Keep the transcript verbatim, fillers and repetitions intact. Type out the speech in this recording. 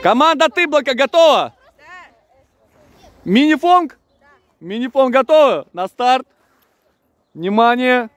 Команда Тыблока готова? Мини-фонг? Мини-фонг готова? На старт. Внимание.